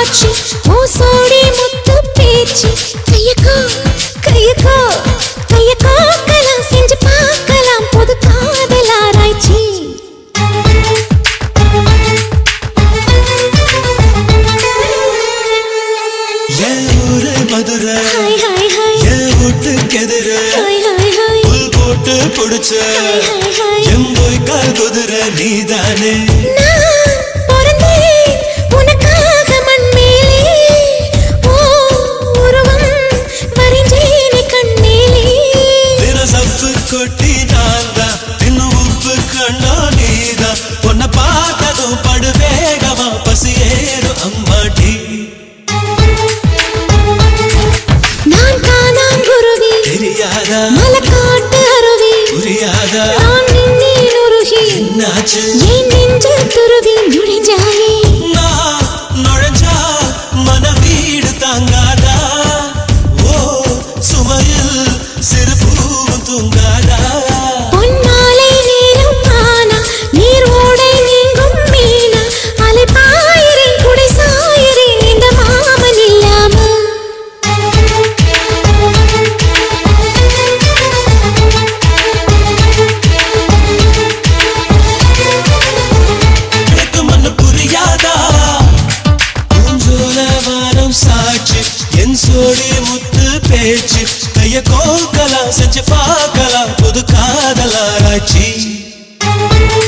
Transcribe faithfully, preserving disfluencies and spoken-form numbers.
ஆச்சு ஓ சோடி முத்து பேச்சு கையக்கோ கையக்கோ கையக்கோ கலாம் செஞ்சு பார்க்கலாம் புது காதல் ஆராய்ச்சி ஊரு மதுரை என் வீட்டுக்கு எதிர புல் போட்டு பிடிச்ச எம்போய் கால் குதிரை நீதானே உனக்காக மண் மேலே ஓ உருவம் வரைஞ்சேனே கண் மேலே தின சப்பு கொட்டி நான்தான் இன்னும் உப்பு கண்ணா நீதான் உன்னை பார்த்ததும் படு வேகமா பசி ஏறும் அம்மாடி நான் காணாம் குருவி தெரியாதா மலக்காட்டு அருவி புரியாதா நான் நின்னேன் உருகி என்னாச்சு என் நெஞ்சு துருவி நுழைஞ்சாயே நான் நுழைஞ்சா மன வீடு தாங்காதா ஓ சுமையில் சிறு பூவும் தூங்காதா பொன்மாலை நேரம் ஆனா நீர் ஓடை நீங்கும் மீனா அலை பாயிரேன் குடை சாயிரேன் இந்த மாமன் இல்லாம எனக்கு மண்ணு புரியாதா பூஞ்சோல வானம் சாட்சி என் சோடி முத்து பேச்சு கைய கோக்கலாம் செஞ்சு பார்க்கலாம் புது காதல் ஆராய்ச்சி